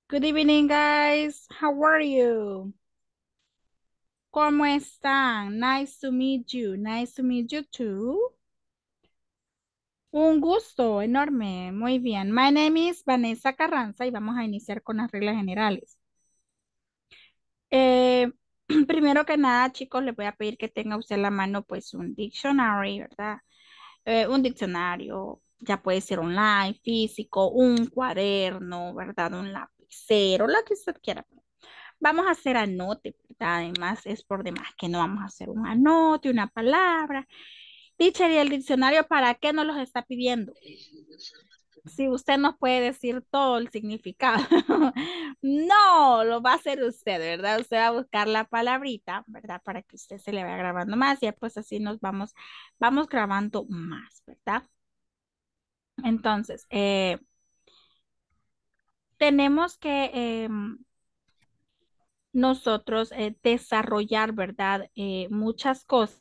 Good evening, guys. How are you? ¿Cómo están? Nice to meet you. Nice to meet you too. Un gusto enorme. Muy bien. My name is Vanessa Carranza y vamos a iniciar con las reglas generales. Eh, Primero que nada, chicos, les voy a pedir que tenga usted en la mano pues un dictionary, ¿verdad? Un diccionario, ya puede ser online, físico, un cuaderno, ¿verdad? Un lapicero, lo que usted quiera. Vamos a hacer anote, ¿verdad? Además, es por demás que no vamos a hacer un anote, una palabra. Teacher, ¿y el diccionario para qué nos los está pidiendo? Si usted nos puede decir todo el significado. No, lo va a hacer usted, ¿verdad? Usted va a buscar la palabrita, ¿verdad? Para que usted se le vaya grabando más y pues así nos vamos grabando más, ¿verdad? Entonces, tenemos que nosotros desarrollar, ¿verdad? Muchas cosas.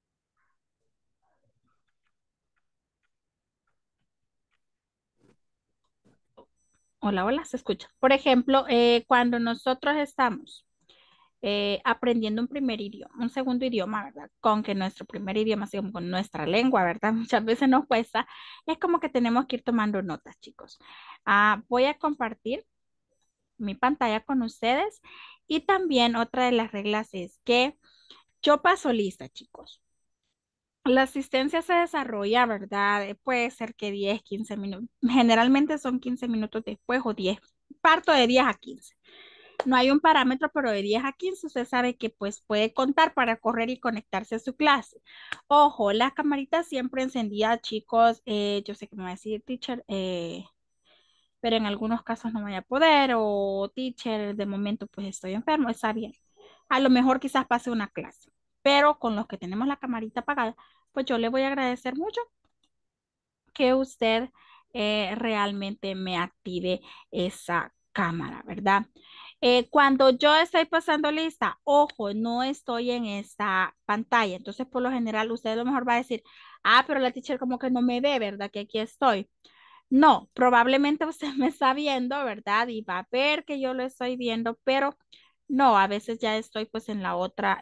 Hola, hola, se escucha. Por ejemplo, cuando nosotros estamos aprendiendo un primer idioma, un segundo idioma, ¿verdad? Con que nuestro primer idioma, así como con nuestra lengua, ¿verdad? Muchas veces nos cuesta. Es como que tenemos que ir tomando notas, chicos. Voy a compartir mi pantalla con ustedes y también otra de las reglas es que yo paso lista, chicos. La asistencia se desarrolla, ¿verdad? Puede ser que 10, 15 minutos. Generalmente son 15 minutos después o 10. Parto de 10 a 15. No hay un parámetro, pero de 10 a 15 usted sabe que pues puede contar para correr y conectarse a su clase. Ojo, la camarita siempre encendida, chicos. Yo sé que me va a decir, teacher, pero en algunos casos no voy a poder o teacher, de momento pues estoy enfermo, está bien. A lo mejor quizás pase una clase, pero con los que tenemos la camarita apagada, pues yo le voy a agradecer mucho que usted realmente me active esa cámara, ¿verdad? Cuando yo estoy pasando lista, ojo, no estoy en esta pantalla, entonces por lo general usted a lo mejor va a decir, pero la teacher como que no me ve, ¿verdad? Que aquí estoy. No, probablemente usted me está viendo, ¿verdad? Y va a ver que yo lo estoy viendo, pero no, a veces ya estoy pues en la otra,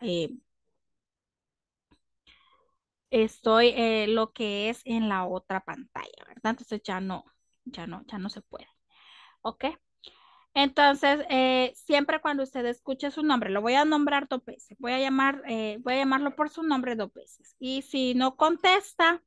estoy lo que es en la otra pantalla, ¿verdad? Entonces ya no se puede, ¿ok? Entonces, siempre cuando usted escuche su nombre, lo voy a nombrar dos veces, voy a llamarlo por su nombre dos veces. Y si no contesta,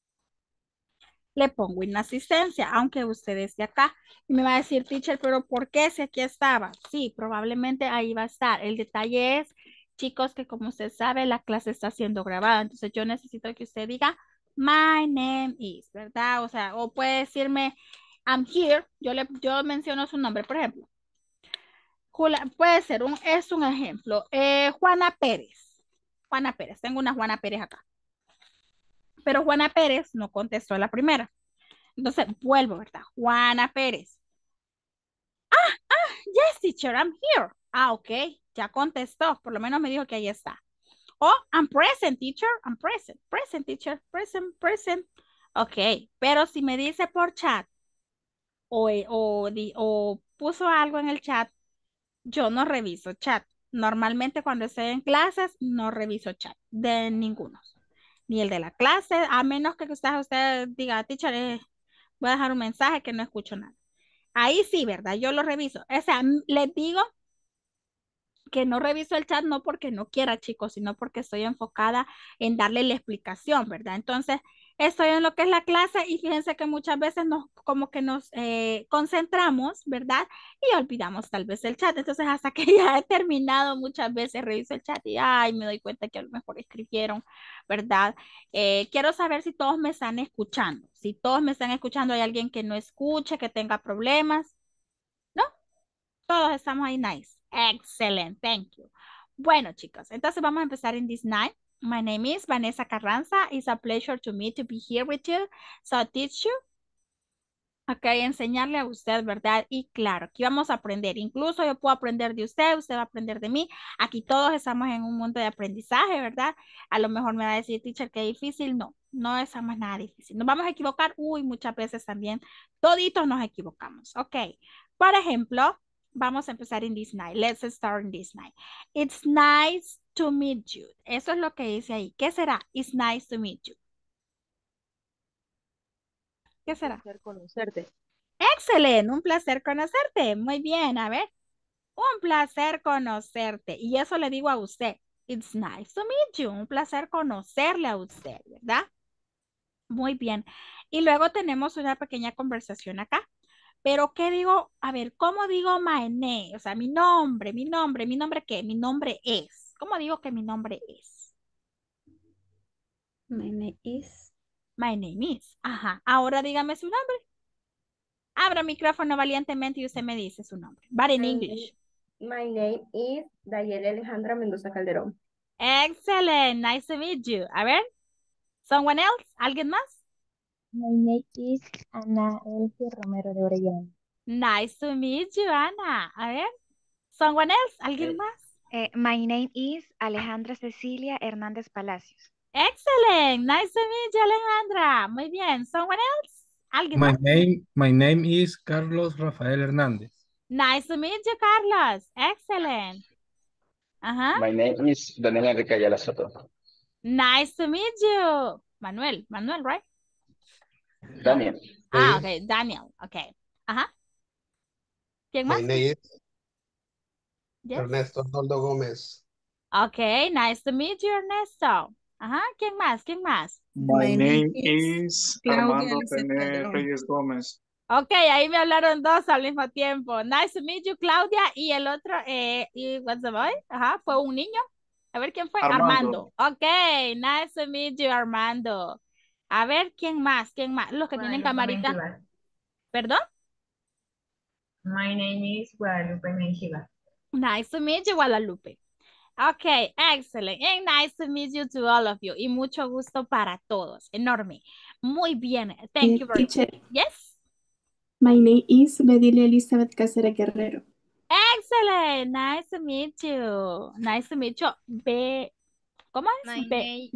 le pongo inasistencia, aunque usted esté acá. Y me va a decir, teacher, pero ¿por qué si aquí estaba? Sí, probablemente ahí va a estar. El detalle es, chicos, que como usted sabe, la clase está siendo grabada. Entonces yo necesito que usted diga, my name is, ¿verdad? O sea, o puede decirme, I'm here. Yo menciono su nombre, por ejemplo. Puede ser es un ejemplo. Juana Pérez. Juana Pérez. Tengo una Juana Pérez acá. Pero Juana Pérez no contestó a la primera. Entonces, vuelvo, ¿verdad? Juana Pérez. Yes, teacher, I'm here. Ok, ya contestó. Por lo menos me dijo que ahí está. Oh, I'm present, teacher. I'm present. Present, teacher. Present, present. Ok, pero si me dice por chat o puso algo en el chat, yo no reviso chat. Normalmente cuando estoy en clases, no reviso chat de ninguno. Ni el de la clase, a menos que usted diga, teacher, voy a dejar un mensaje que no escucho nada. Ahí sí, ¿verdad? Yo lo reviso. O sea, les digo que no reviso el chat no porque no quiera, chicos, sino porque estoy enfocada en darle la explicación, ¿verdad? Entonces, estoy en lo que es la clase y fíjense que muchas veces como que nos concentramos, ¿verdad? Y olvidamos tal vez el chat. Entonces, hasta que ya he terminado, muchas veces reviso el chat y, ay, me doy cuenta que a lo mejor escribieron, ¿verdad? Quiero saber si todos me están escuchando. Si todos me están escuchando, hay alguien que no escuche, que tenga problemas. ¿No? Todos estamos ahí nice. Excellent. Thank you. Bueno, chicos, entonces vamos a empezar en this night. My name is Vanessa Carranza. It's a pleasure to me to be here with you. So, teach you. Ok, enseñarle a usted, ¿verdad? Y claro, aquí vamos a aprender. Incluso yo puedo aprender de usted, usted va a aprender de mí. Aquí todos estamos en un mundo de aprendizaje, ¿verdad? A lo mejor me va a decir, teacher, que difícil. No, no estamos nada difícil. Nos vamos a equivocar. Uy, muchas veces también. Toditos nos equivocamos. Ok. Por ejemplo. Vamos a empezar in this night. Let's start in this night. It's nice to meet you. Eso es lo que dice ahí. ¿Qué será? It's nice to meet you. ¿Qué será? Un placer conocerte. Excelente, un placer conocerte. Muy bien, a ver. Un placer conocerte. Y eso le digo a usted. It's nice to meet you. Un placer conocerle a usted, ¿verdad? Muy bien. Y luego tenemos una pequeña conversación acá. Pero, ¿qué digo? A ver, ¿cómo digo my name? O sea, mi nombre, ¿mi nombre qué? Mi nombre es. ¿Cómo digo que mi nombre es? My name is. My name is. Ajá. Ahora dígame su nombre. Abra micrófono valientemente y usted me dice su nombre. But in English. My name is Dayeli Alejandra Mendoza Calderón. Excellent. Nice to meet you. A ver. Someone else? ¿Alguien más? My name is Ana Elsie Romero de Orellana. Nice to meet you, Ana. A ver. Someone else? ¿Alguien más? My name is Alejandra Cecilia Hernández Palacios. Excellent. Nice to meet you, Alejandra. Muy bien. Someone else? ¿Alguien más? My name is Carlos Rafael Hernández. Nice to meet you, Carlos. Excellent. Ajá. My name is Daniel Enrique Ayala Soto. Nice to meet you. Manuel, right? Daniel. Ah, okay. Daniel. Okay. Ajá. ¿Quién más? My name is Yes. Ernesto Arnoldo Gómez. Okay. Nice to meet you, Ernesto. Ajá. ¿Quién más? ¿Quién más? My name is Armando René Reyes Gómez. Ok, ahí me hablaron dos al mismo tiempo. Nice to meet you, Claudia. Y el otro, y what's the boy? Ajá, fue un niño. A ver quién fue. Armando. Ok, nice to meet you, Armando. A ver, ¿quién más? ¿Quién más? Los que tienen camarita. ¿Perdón? My name is Guadalupe Menjiva. Nice to meet you, Guadalupe. Ok, excellent. And nice to meet you to all of you. Y mucho gusto para todos. Enorme. Muy bien. Thank you very much. Yes? My name is Bedilia Elizabeth Cáceres Guerrero. Excellent. Nice to meet you. Nice to meet you. ¿Cómo es?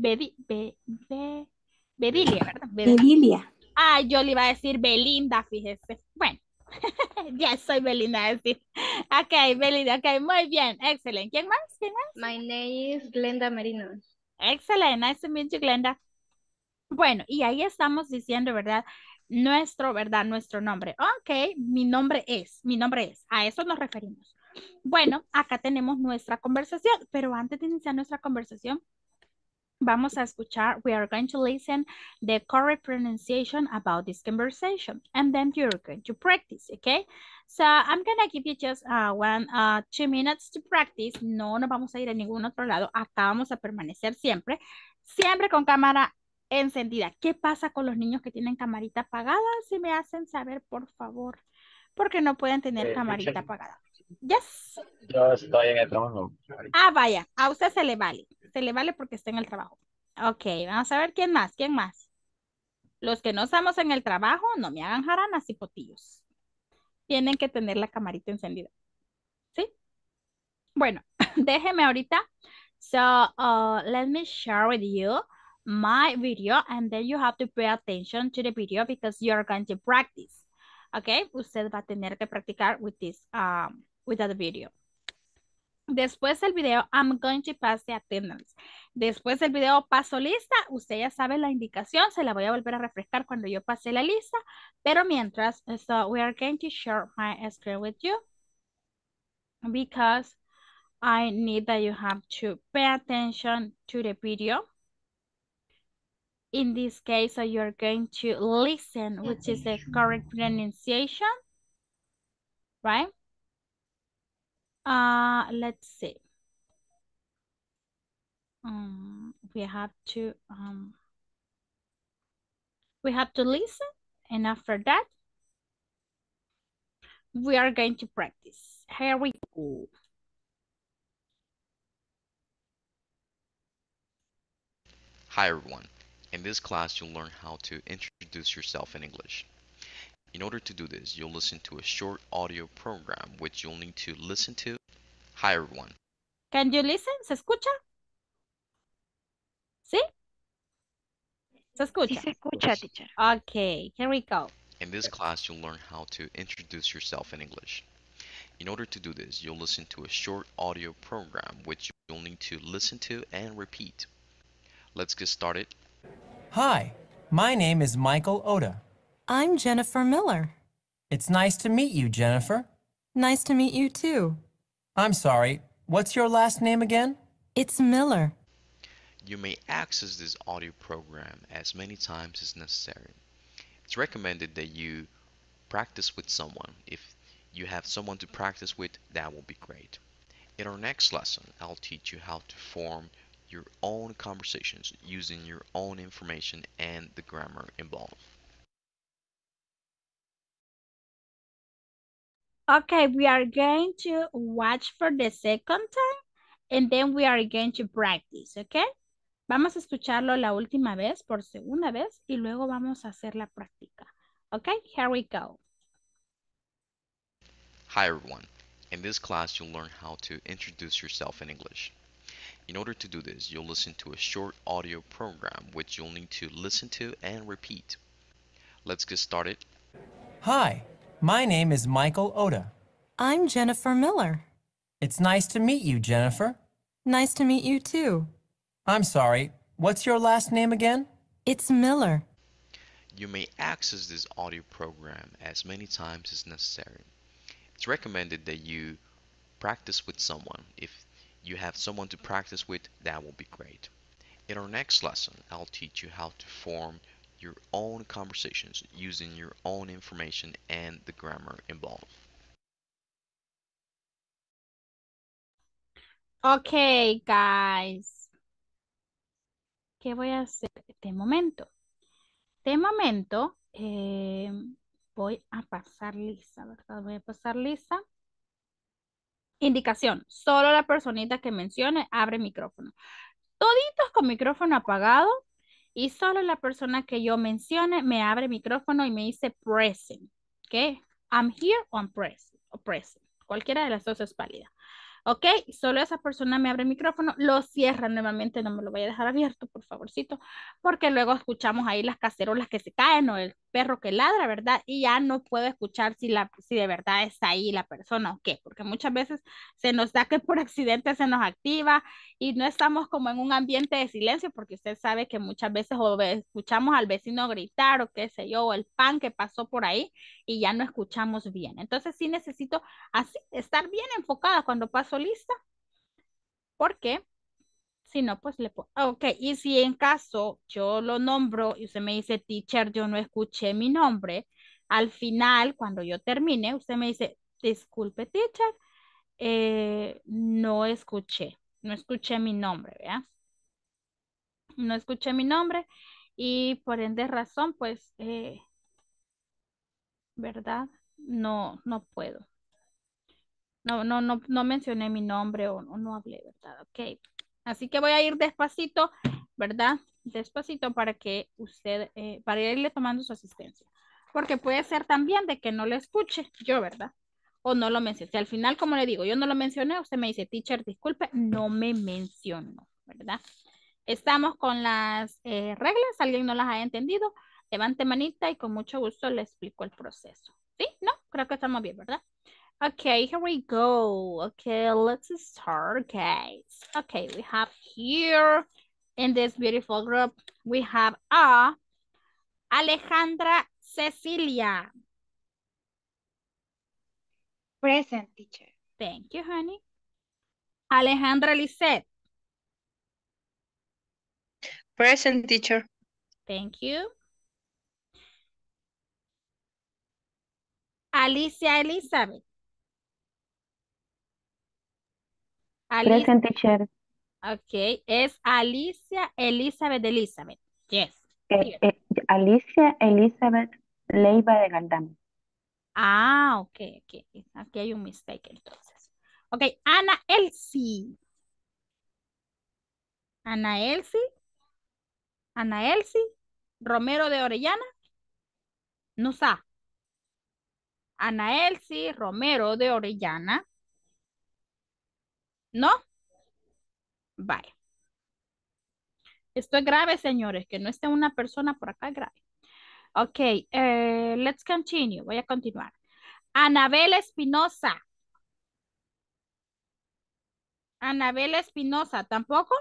Bedilia, ¿verdad? Bedilia. Ah, yo le iba a decir Belinda, fíjese. Bueno, ya soy Belinda, decir. Ok, Belinda, ok, muy bien. Excelente. ¿Quién más? ¿Quién más? My name is Glenda Merino. Excelente. Nice to meet you, Glenda. Bueno, y ahí estamos diciendo, ¿verdad? Nuestro nombre. Ok, mi nombre es. A eso nos referimos. Bueno, acá tenemos nuestra conversación, pero antes de iniciar nuestra conversación, vamos a escuchar, we are going to listen the correct pronunciation about this conversation, and then you're going to practice, okay? So, I'm going to give you just 2 minutes to practice. No nos vamos a ir a ningún otro lado. Acá vamos a permanecer siempre con cámara encendida. ¿Qué pasa con los niños que tienen camarita apagada? Si me hacen saber, por favor, porque no pueden tener camarita apagada. Yes. Yo estoy en el trabajo. Ah, vaya, a usted se le vale. Se le vale porque está en el trabajo. Ok, vamos a ver quién más. Los que no estamos en el trabajo, no me hagan jaranas y potillos. Tienen que tener la camarita encendida. ¿Sí? Bueno, déjeme ahorita. So, let me share with you my video, and then you have to pay attention to the video because you're going to practice. Okay, usted va a tener que practicar with this, with that video. Después del video, I'm going to pass the attendance. Después del video paso lista, usted ya sabe la indicación, se la voy a volver a refrescar cuando yo pase la lista, pero mientras, so we are going to share my screen with you because I need that you have to pay attention to the video. In this case, so you're going to listen, which is the correct pronunciation, right? Let's see. We have to listen, and after that, we are going to practice. Here we go. Hi everyone. In this class, you'll learn how to introduce yourself in English. In order to do this, you'll listen to a short audio program which you'll need to listen to. Hi everyone. Can you listen? ¿Se escucha? ¿Sí? ¿Se escucha? Sí se escucha, teacher. Okay, here we go. In this class, you'll learn how to introduce yourself in English. In order to do this, you'll listen to a short audio program which you'll need to listen to and repeat. Let's get started. Hi, my name is Michael Oda. I'm Jennifer Miller. It's nice to meet you, Jennifer. Nice to meet you too. I'm sorry, what's your last name again? It's Miller. You may access this audio program as many times as necessary. It's recommended that you practice with someone. If you have someone to practice with, that will be great. In our next lesson, I'll teach you how to form your own conversations using your own information and the grammar involved. Okay, we are going to watch for the second time and then we are going to practice, okay? Vamos a escucharlo la última vez, por segunda vez, y luego vamos a hacer la práctica. Okay, here we go. Hi everyone. In this class, you'll learn how to introduce yourself in English. In order to do this, you'll listen to a short audio program which you'll need to listen to and repeat. Let's get started. Hi, my name is Michael Oda. I'm Jennifer Miller. It's nice to meet you, Jennifer. Nice to meet you too. I'm sorry, what's your last name again? It's Miller. You may access this audio program as many times as necessary. It's recommended that you practice with someone. If you have someone to practice with, that will be great. In our next lesson, I'll teach you how to form your own conversations using your own information and the grammar involved. Okay, guys. ¿Qué voy a hacer de momento? De momento, voy a pasar lista, ¿verdad? Voy a pasar lista. Indicación, solo la personita que mencione abre micrófono. Toditos con micrófono apagado y solo la persona que yo mencione me abre micrófono y me dice present. ¿Ok? I'm here o I'm present. O present. Cualquiera de las dos es válida. Ok, solo esa persona me abre el micrófono, lo cierra nuevamente, no me lo voy a dejar abierto, por favorcito, porque luego escuchamos ahí las cacerolas que se caen o el perro que ladra, ¿verdad? Y ya no puedo escuchar si de verdad está ahí la persona o qué, porque muchas veces se nos da que por accidente se nos activa y no estamos como en un ambiente de silencio, porque usted sabe que muchas veces escuchamos al vecino gritar o qué sé yo, o el pan que pasó por ahí y ya no escuchamos bien. Entonces sí necesito así estar bien enfocada cuando paso lista, porque si no, pues le puedo. Ok, y si en caso yo lo nombro y usted me dice, teacher, yo no escuché mi nombre, al final, cuando yo termine, usted me dice, disculpe, teacher, no escuché mi nombre, ¿verdad? No escuché mi nombre y por ende razón, pues, ¿verdad? No puedo. No mencioné mi nombre o no hablé, ¿verdad? Ok. Así que voy a ir despacito, ¿verdad? Despacito para que usted, para irle tomando su asistencia. Porque puede ser también de que no lo escuche yo, ¿verdad? O no lo mencioné. Si al final, como le digo, yo no lo mencioné, usted me dice, teacher, disculpe, no me mencionó, ¿verdad? Estamos con las reglas. ¿Alguien no las ha entendido? Levante manita y con mucho gusto le explico el proceso. ¿Sí? ¿No? Creo que estamos bien, ¿verdad? Okay, here we go. Okay, let's start, guys. Okay, we have here in this beautiful group, we have Alejandra Cecilia. Present, teacher. Thank you, honey. Alejandra Lisette. Present, teacher. Thank you. Alicia Elizabeth. Present, teacher. Ok, es Alicia Elizabeth Elizabeth. Yes. Alicia Elizabeth Leiva de Galdame. Ah, ok. Aquí hay un mistake entonces. Ok, Ana Elsie. Ana Elsie Romero de Orellana. No sa. Ana Elsie Romero de Orellana. ¿No? Vale. Esto es grave, señores. Que no esté una persona por acá es grave. Ok, let's continue. Voy a continuar. Anabel Espinosa. Anabel Espinosa, ¿tampoco?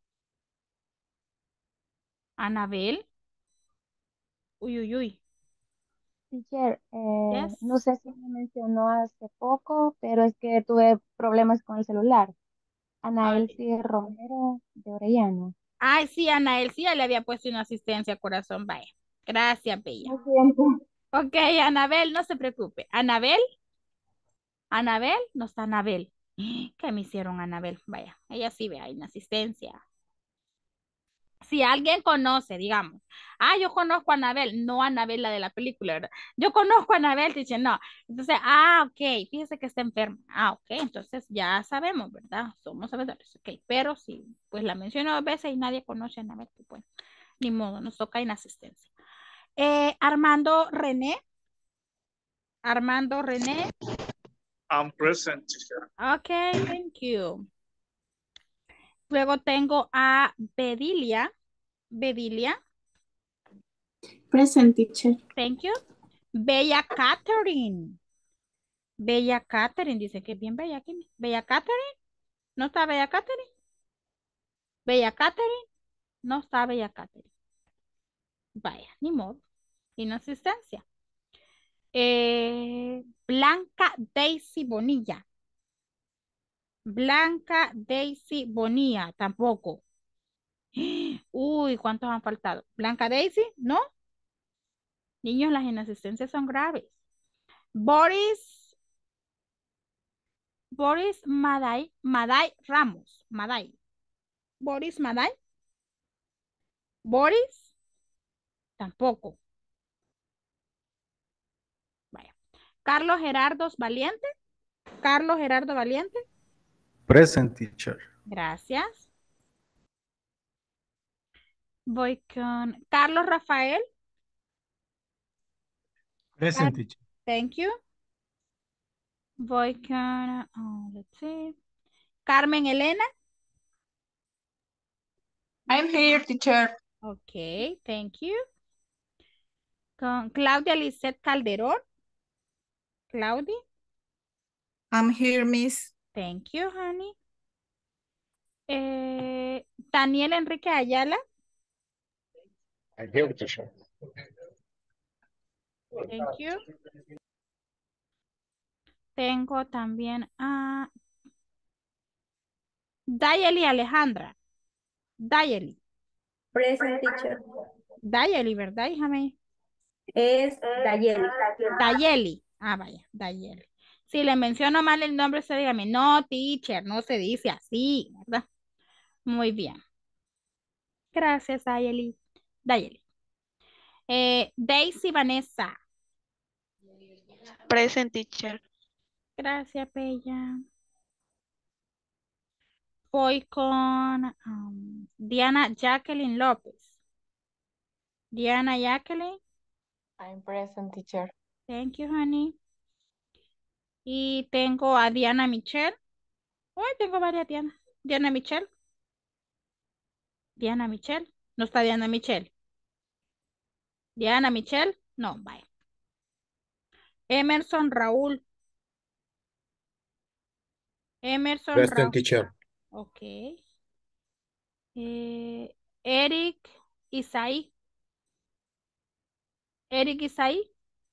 Anabel. Uy, uy, uy. Teacher, Yes. no sé si me mencionó hace poco, pero es que tuve problemas con el celular. Ana Ay. Elsie Romero de Orellana. Ay, sí, Ana Elsie ya le había puesto una asistencia, corazón, vaya. Gracias, Bella. Lo siento. Ok, Anabel, no se preocupe. Anabel, Anabel, no está Anabel. ¿Qué me hicieron, Anabel? Vaya, ella sí ve, hay una asistencia. Si alguien conoce, digamos, yo conozco a Anabel, no a Anabel la de la película, ¿verdad? Yo conozco a Anabel, dice, no. Entonces, ok, fíjese que está enferma. Ok, entonces ya sabemos, ¿verdad? Somos sabedores, ok. Pero si, pues la menciono 2 veces y nadie conoce a Anabel, pues bueno, ni modo, nos toca inasistencia. Armando René. Armando René. I'm present, teacher. Ok, thank you. Luego tengo a Bedilia. Bedilia. Present, teacher. Thank you. Bella Catherine. Bella Catherine, dice que es bien bella aquí. Bella Catherine. ¿No está Bella Catherine? Bella Catherine. No está Bella Catherine. Vaya, ni modo. Inasistencia. Blanca Daisy Bonilla. Blanca Daisy Bonilla, tampoco. Uy, ¿cuántos han faltado? Blanca Daisy, ¿no? Niños, las inasistencias son graves. Boris Maday Ramos. Maday. Boris Maday. Boris, tampoco. Vaya. Carlos Gerardo Valiente. Carlos Gerardo Valiente. Present, teacher. Gracias. Voy con Carlos Rafael. Present, teacher. Thank you. Voy con, let's see. Carmen Elena. I'm here, teacher. Ok, thank you. Con Claudia Lisset Calderón. Claudia. I'm here, miss. Thank you, honey. Daniel Enrique Ayala. I'm here, teacher. Thank you. Tengo también a Dayeli Alejandra. Dayeli. Present, teacher. Dayeli, ¿verdad, hija mía? Es Dayeli. Dayeli. Vaya, Dayeli. Si le menciono mal el nombre, usted dígame, no, teacher, no se dice así, ¿verdad? Muy bien. Gracias, Dayeli. Dayeli. Daisy Vanessa. Present, teacher. Gracias, Bella. Voy con Diana Jacqueline López. Diana Jacqueline. I'm present, teacher. Thank you, honey. Y tengo a Diana Michelle. Hoy tengo varias Diana. Diana Michelle. Diana Michelle. No está Diana Michelle. Diana Michelle. No, bye. Emerson Raúl. Emerson Present, Raúl. teacher. Ok. Eric Isaí. Eric Isaí.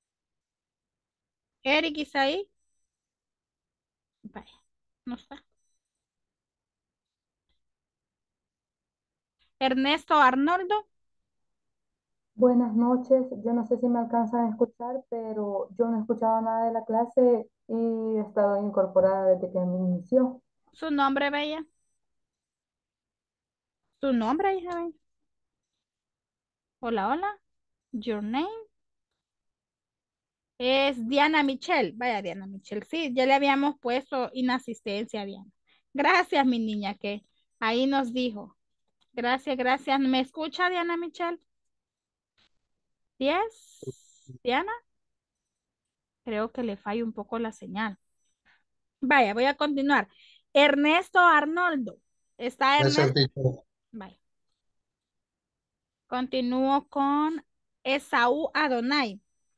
Eric Isaí. Vaya, no está. Ernesto Arnoldo. Buenas noches, yo no sé si me alcanzan a escuchar, pero yo no he escuchado nada de la clase y he estado incorporada desde que me inició. Su nombre, Bella. Su nombre, hija Bella. Hola, hola. Your name. Es Diana Michelle. Vaya, Diana Michelle. Sí, ya le habíamos puesto inasistencia a Diana. Gracias, mi niña, que ahí nos dijo. Gracias, gracias. ¿Me escucha, Diana Michelle? Yes. Diana. Creo que le falla un poco la señal. Vaya, voy a continuar. Ernesto Arnoldo. ¿Está Ernesto? Vaya. Continúo con Esaú Adonai.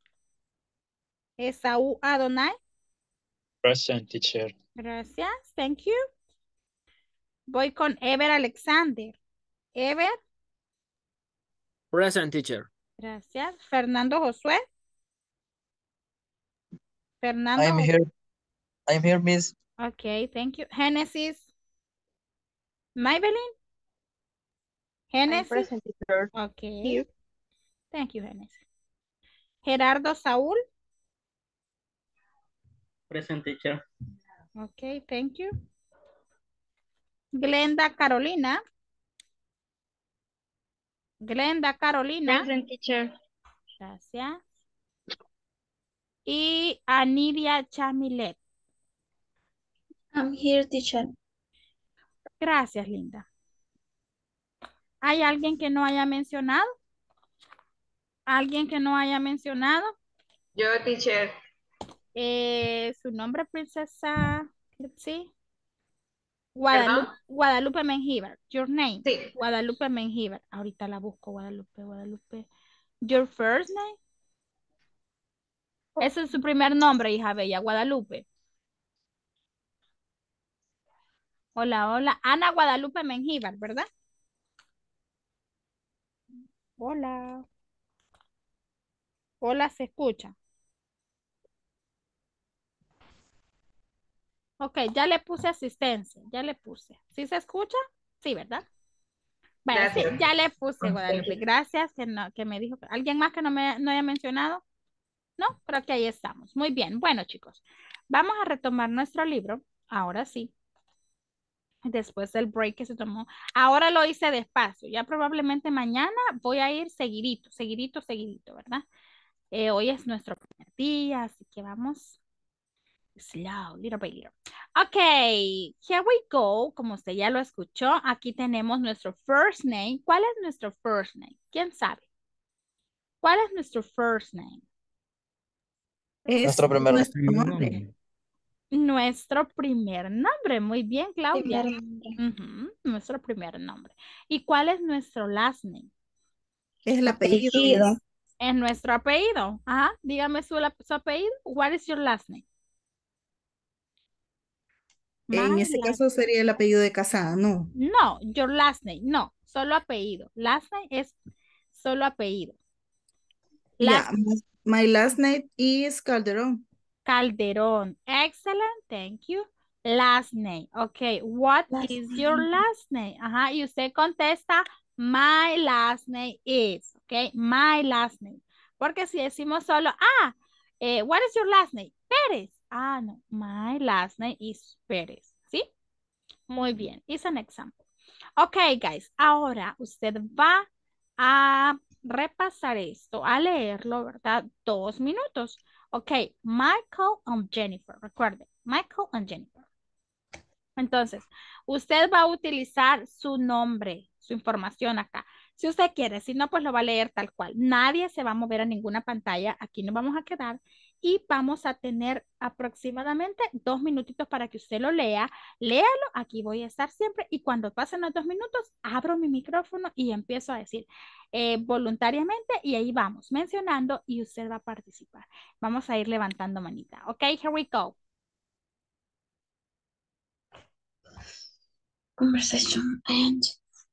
Esaú Adonai. Present, teacher. Gracias. Thank you. Voy con Ever Alexander. Ever, Present, teacher. gracias. Fernando Josué. Fernando. I'm here. I'm here, miss. Okay, thank you. Genesis. Maybelline. Genesis. present, teacher. Okay. Here. Thank you, Genesis. Gerardo Saúl. Present, teacher. Okay, thank you. Glenda Carolina. Glenda Carolina. Present, teacher. Gracias. Y Anidia Chamilet. I'm here, teacher. Gracias, Linda. ¿Hay alguien que no haya mencionado? ¿Alguien que no haya mencionado? Yo, teacher. Su nombre, princesa. Let's see. Guadalupe, Guadalupe Mengíbar. Your name. Sí. Guadalupe Mengíbar. Ahorita la busco, Guadalupe. Your first name. Ese es su primer nombre, hija bella, Guadalupe. Hola. Ana Guadalupe Mengíbar, ¿verdad? Hola. Hola, ¿se escucha? Ok, ya le puse asistencia, ya le puse. ¿Sí se escucha? Sí, ¿verdad? Bueno, sí, ya le puse, Guadalupe. Gracias que me dijo. ¿Alguien más que no haya mencionado? No, creo que ahí estamos. Muy bien. Bueno, chicos, vamos a retomar nuestro libro. Ahora sí. Después del break que se tomó. Ahora lo hice despacio. Ya probablemente mañana voy a ir seguidito, ¿verdad? Hoy es nuestro primer día, así que vamos slow, little by little. Ok, here we go. Como usted ya lo escuchó, aquí tenemos nuestro first name. ¿Cuál es nuestro first name? ¿Quién sabe? ¿Cuál es nuestro first name? Es Nuestro primer nuestro nombre. Nuestro primer nombre. Muy bien, Claudia. Primer nombre. Nuestro primer nombre. ¿Y cuál es nuestro last name? Es el apellido. Es nuestro apellido. Ajá. Dígame su apellido. What is your last name? En My ese last caso sería el apellido de casada, ¿no? No, your last name. No, solo apellido. Last name es solo apellido. Yeah, my last name is Calderón. Calderón. Excellent. Thank you. Last name. Okay. What is your last name? Ajá. Y usted contesta, my last name is. Okay. My last name. Porque si decimos solo, what is your last name? Pérez. Ah, no. My last name is Pérez. ¿Sí? Muy bien. It's an example. Ok, guys. Ahora usted va a repasar esto, a leerlo, ¿verdad? 2 minutos. Ok, Michael and Jennifer. Recuerde, Michael and Jennifer. Entonces, usted va a utilizar su nombre, su información acá. Si usted quiere, si no, pues lo va a leer tal cual. Nadie se va a mover a ninguna pantalla. Aquí nos vamos a quedar y vamos a tener aproximadamente 2 minutitos para que usted lo lea. Léalo, aquí voy a estar siempre y cuando pasen los 2 minutos, abro mi micrófono y empiezo a decir voluntariamente y ahí vamos mencionando y usted va a participar. Vamos a ir levantando manita. Ok, here we go. Conversation end.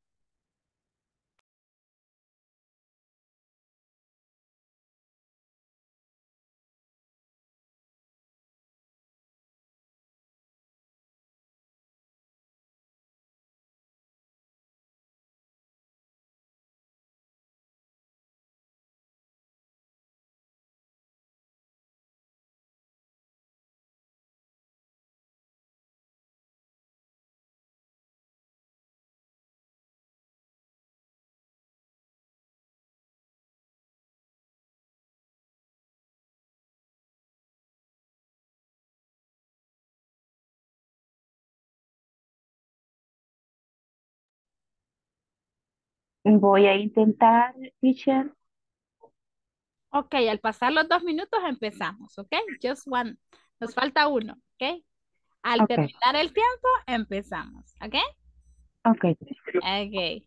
Voy a intentar, teacher. Ok, al pasar los 2 minutos empezamos, ok? Just one. Nos falta uno, ok? Al Okay. terminar el tiempo, empezamos, ok? Okay. Ok.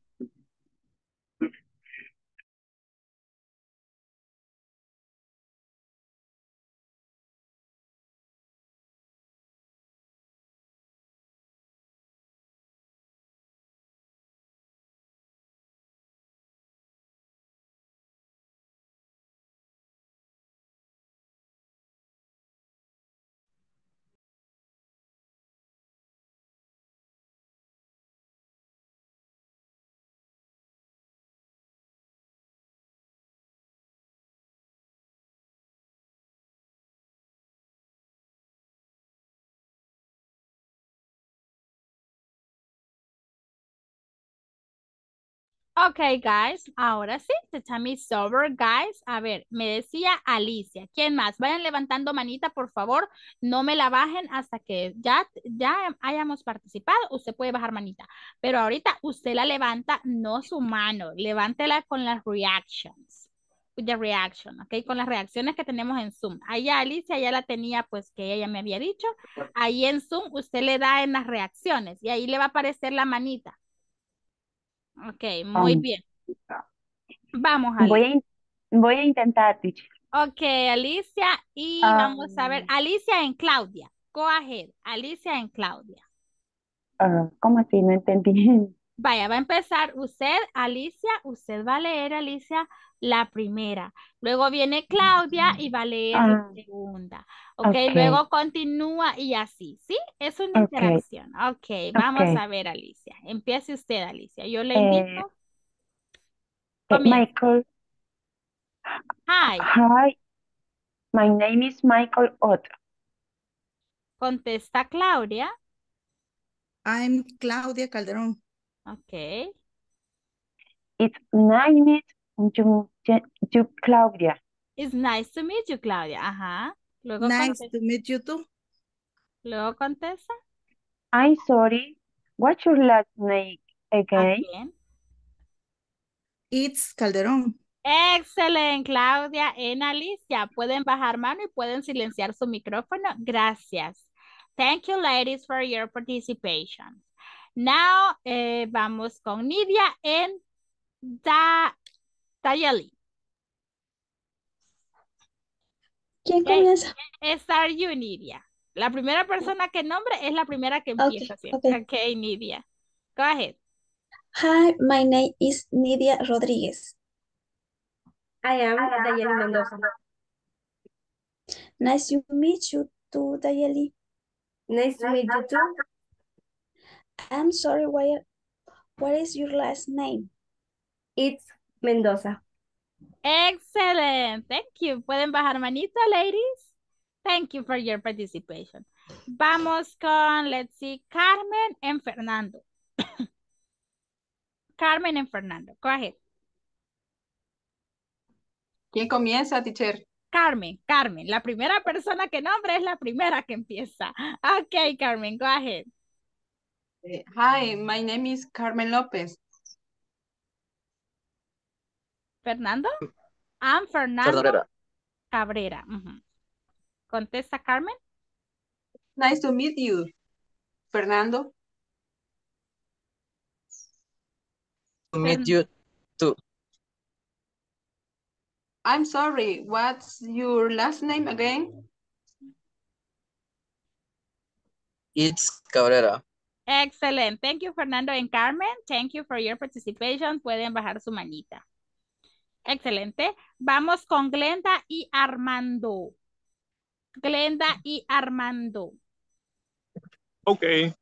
Ok, guys, ahora sí, the time is over, guys. A ver, me decía Alicia. ¿Quién más? Vayan levantando manita, por favor. No me la bajen hasta que ya hayamos participado. Usted puede bajar manita. Pero ahorita usted la levanta, no su mano. Levántela con las reactions. With the reaction, ok, con las reacciones que tenemos en Zoom. Ahí Alicia ya la tenía, pues, que ella me había dicho. Ahí en Zoom usted le da en las reacciones y ahí le va a aparecer la manita. Ok, muy bien. Vamos, Voy Alicia. voy a intentar, teacher. Ok, Alicia, y vamos a ver, Alicia en Claudia. Go ahead, Alicia en Claudia. ¿Cómo así? No entendí. Vaya, va a empezar usted, Alicia, usted va a leer, Alicia, la primera. Luego viene Claudia y va a leer la segunda. Ok, luego continúa y así, ¿sí? Es una interacción. Ok, vamos a ver, Alicia. Empiece usted, Alicia. Yo le indico. Comienza. Michael, Hi, hi, my name is Michael Otto. contesta Claudia. I'm Claudia Calderón. Ok. It's nice you, Claudia. It's nice to meet you, Claudia. Ajá. Luego Nice contesta. to meet you too. Luego contesta. I'm sorry, what's your last name again? Again. It's Calderón. Excelente, Claudia en Alicia. Pueden bajar mano y pueden silenciar su micrófono. Gracias. Thank you, ladies, for your participation. Now, vamos con Nidia en Dayeli. ¿Quién comienza? Start you, Nidia. La primera persona que nombre es la primera que empieza siempre. Ok, Nidia. Go ahead. Hi, my name is Nidia Rodriguez. I am Dayeli Mendoza. Nice to meet you too, Dayeli. Nice to meet you too. I'm sorry, what is your last name? It's Mendoza. Excellent. Thank you. ¿Pueden bajar manito, ladies? Thank you for your participation. Vamos con, let's see, Carmen and Fernando. Carmen and Fernando. Go ahead. ¿Quién comienza, teacher? Carmen. La primera persona que nombre es la primera que empieza. Ok, Carmen, go ahead. Hi, my name is Carmen López. Fernando. I'm Fernando Cabrera. Cabrera. Contesta, Carmen. Nice to meet you. Fernando. To meet you too. I'm sorry, what's your last name again? It's Cabrera. Excellent. Thank you, Fernando and Carmen. Thank you for your participation. Pueden bajar su manita. Excelente. Vamos con Glenda y Armando. Glenda y Armando. Okay.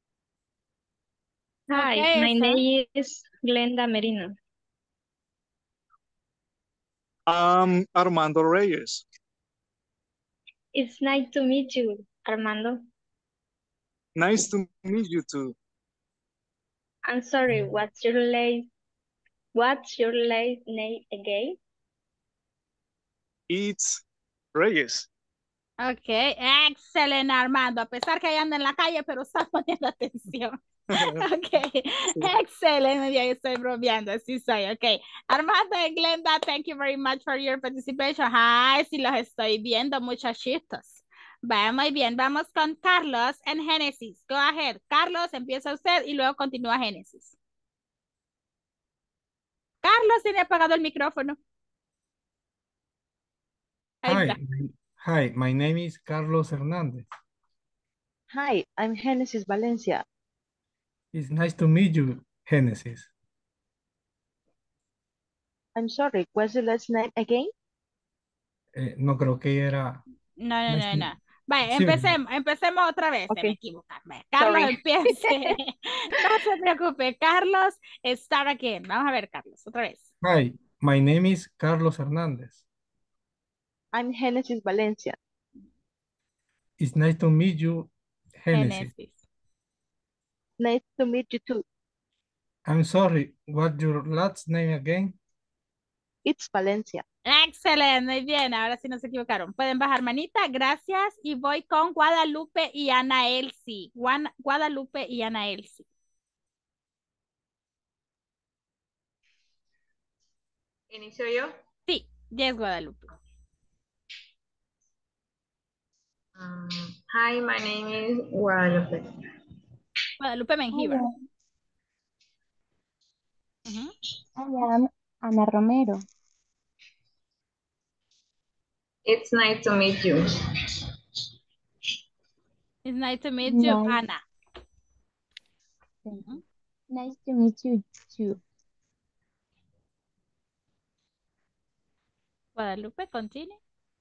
Hi, Okay, my name is Glenda Merino. I'm Armando Reyes. It's nice to meet you, Armando. Nice to meet you too. I'm sorry, what's your last name again? It's Reyes. Ok, excelente, Armando. A pesar que anda en la calle, pero está poniendo atención. Ok, excelente. Ya estoy bromeando, así soy. Ok, Armando y Glenda, thank you very much for your participation. Ay, sí los estoy viendo, muchachitos. Va, muy bien. Vamos con Carlos en Génesis. Go ahead. Carlos, empieza usted y luego continúa Génesis. Carlos tiene apagado el micrófono. Ahí está. Hi, my name is Carlos Hernandez. Hi, I'm Genesis Valencia. It's nice to meet you, Genesis. I'm sorry, what's the last name again? No creo que era... No. Vaya, Sí, empecemos otra vez. Okay. Se me equivoqué. Carlos, Sorry. empiece. No se preocupe. Carlos, start again. Vamos a ver, Carlos, otra vez. Hi, my name is Carlos Hernandez. I'm Genesis Valencia. It's nice to meet you, Genesis. Génesis. Nice to meet you too. I'm sorry, what's your last name again? It's Valencia. Excelente, muy bien. Ahora sí no se equivocaron. Pueden bajar manita, gracias. Y voy con Guadalupe y Ana Elsie. Guadalupe y Ana Elsie. ¿Inicio yo? Sí, yes, Guadalupe. Hi, my name is Guadalupe. Guadalupe Mengíbar. I am Ana Romero. It's nice to meet you. It's nice to meet you, Nice. Ana. Thank you. Nice to meet you too. Guadalupe, continue.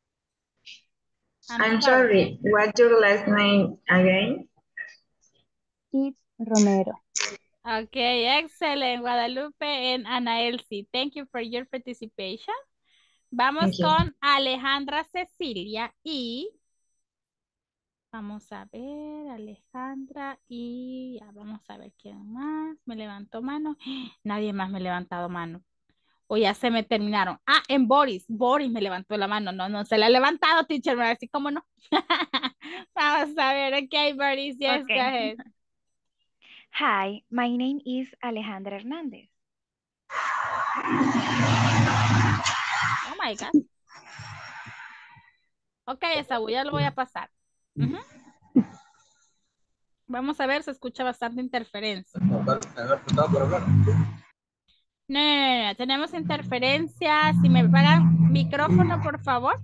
I'm sorry, what's your last name again? It's Romero. Okay, excellent, Guadalupe and Ana Elsie. Thank you for your participation. Vamos Thank you. con Alejandra Cecilia y vamos a ver, Alejandra y ya vamos a ver quién más me levantó mano. Nadie más me ha levantado mano. O ya se me terminaron. Ah, en Boris. Boris me levantó la mano. No se la ha levantado, teacher. Así como no. Vamos a ver. Ok, Boris. Yes, Okay. go ahead. Hi, my name is Alejandra Hernández. Oh my God. Ok, Esaú, ya lo voy a pasar. Ujú. Vamos a ver, se escucha bastante interferencia. No, tenemos interferencia. Si me pagan micrófono, por favor.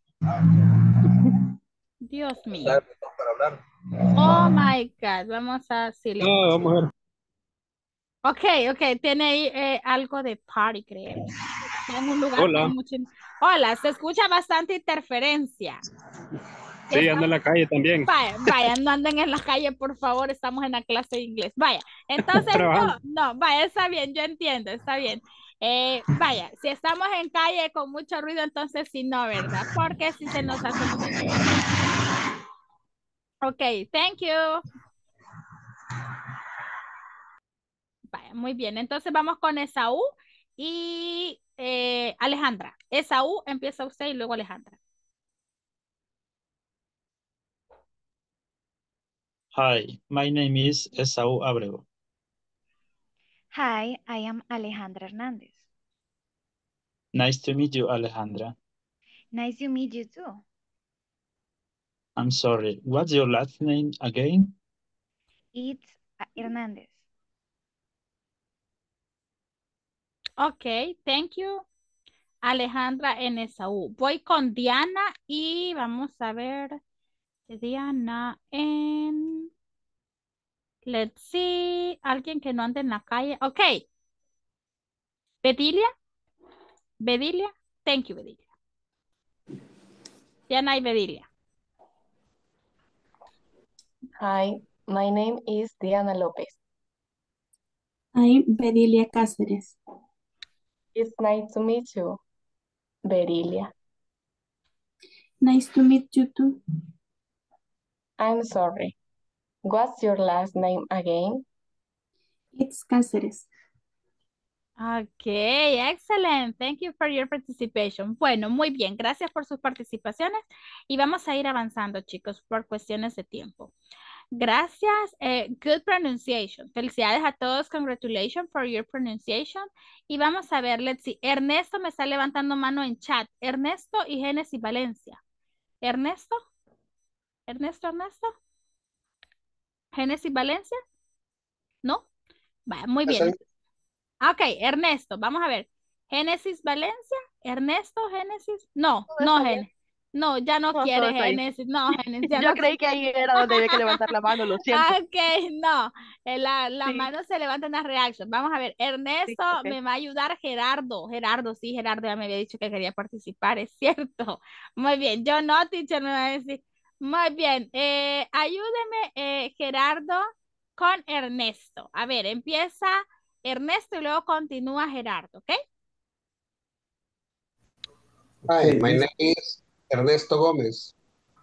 Dios mío. Oh my God, vamos a silenciar. vamos a ver. Ok, tiene ahí algo de party, creo. Está en un lugar Hola. con mucho... Hola, se escucha bastante interferencia. Sí, anda en la calle también. Vaya, no anden en la calle, por favor, estamos en la clase de inglés. Vaya, entonces vaya, está bien, yo entiendo, está bien. Vaya, si estamos en calle con mucho ruido, entonces sí, no, ¿verdad? Porque si se nos hace muy difícil. Ok, thank you. Vaya, muy bien, entonces vamos con Esaú y Alejandra. Esaú, empieza usted y luego Alejandra. Hi, my name is Esau Abreu. Hi, I am Alejandra Hernández. Nice to meet you, Alejandra. Nice to meet you too. I'm sorry, what's your last name again? It's Hernández. Ok, thank you. Alejandra en Esaú. Voy con Diana y vamos a ver. Diana en... Let's see. Alguien que no ande en la calle. Ok. Bedilia. Bedilia. Thank you, Bedilia. Diana y Bedilia. Hi, my name is Diana Lopez. I'm Bedilia Cáceres. It's nice to meet you, Berilia. Nice to meet you too. I'm sorry. What's your last name again? It's Cáceres. Ok, excellent. Thank you for your participation. Bueno, muy bien. Gracias por sus participaciones y vamos a ir avanzando, chicos, por cuestiones de tiempo. Gracias. Good pronunciation. Felicidades a todos. Congratulations for your pronunciation. Y vamos a ver, let's see. Ernesto me está levantando mano en chat. Ernesto y Génesis Valencia. Ernesto. Ernesto. Génesis Valencia. ¿No? Vaya, muy bien. Ok, Ernesto, vamos a ver. Génesis Valencia, Ernesto, Génesis. No, Génesis. No, ya no quiere Génesis. No, Génesis. Yo creí que ahí era donde había que levantar la mano, lo siento. Ok, no. La mano se levanta en la reacción. Vamos a ver. Ernesto, me va a ayudar Gerardo. Gerardo ya me había dicho que quería participar, es cierto. Muy bien. Yo no, teacher, me va a decir. Muy bien. Ayúdeme, Gerardo, con Ernesto. A ver, empieza Ernesto y luego continúa Gerardo, ¿ok? Hi, my name is Ernesto Gómez.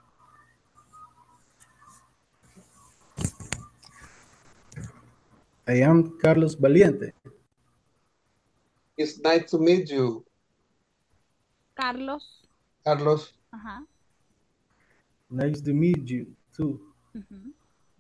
I I am Carlos Valiente. It's nice to meet you, Carlos. Carlos. Ajá. Nice to meet you too. Ujú.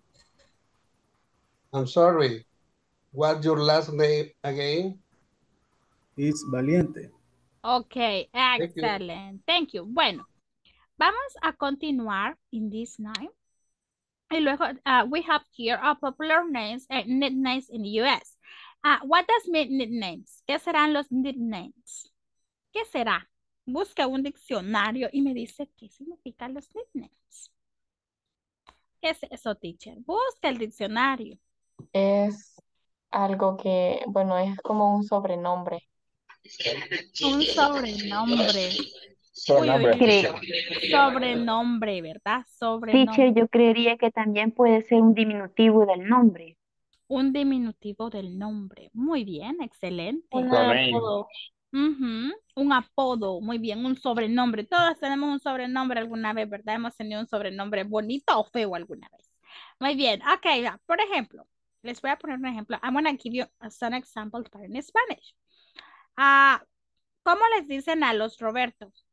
I'm sorry. What's your last name again? It's Valiente. Ok, Thank you. excelente. Thank you. Bueno, vamos a continuar in this night. Y luego, we have here popular names and nicknames in the US. What does mean nicknames? ¿Qué serán los nicknames? ¿Qué será? Busca un diccionario y me dice qué significan los nicknames. ¿Qué es eso, teacher? Busca el diccionario. Es algo que, bueno, es como un sobrenombre. Un sobrenombre. Sobrenombre. Creo. Sobrenombre, ¿verdad? Sobrenombre. Teacher, yo creería que también puede ser un diminutivo del nombre. Un diminutivo del nombre. Muy bien, excelente. Un Surname. apodo. Ujú, un apodo, muy bien, un sobrenombre. Todos tenemos un sobrenombre alguna vez, ¿verdad? Hemos tenido un sobrenombre bonito o feo alguna vez. Muy bien, ok, ya. Por ejemplo, les voy a poner un ejemplo. I'm gonna give you some examples for in Spanish. ¿Cómo les dicen a los Robertos?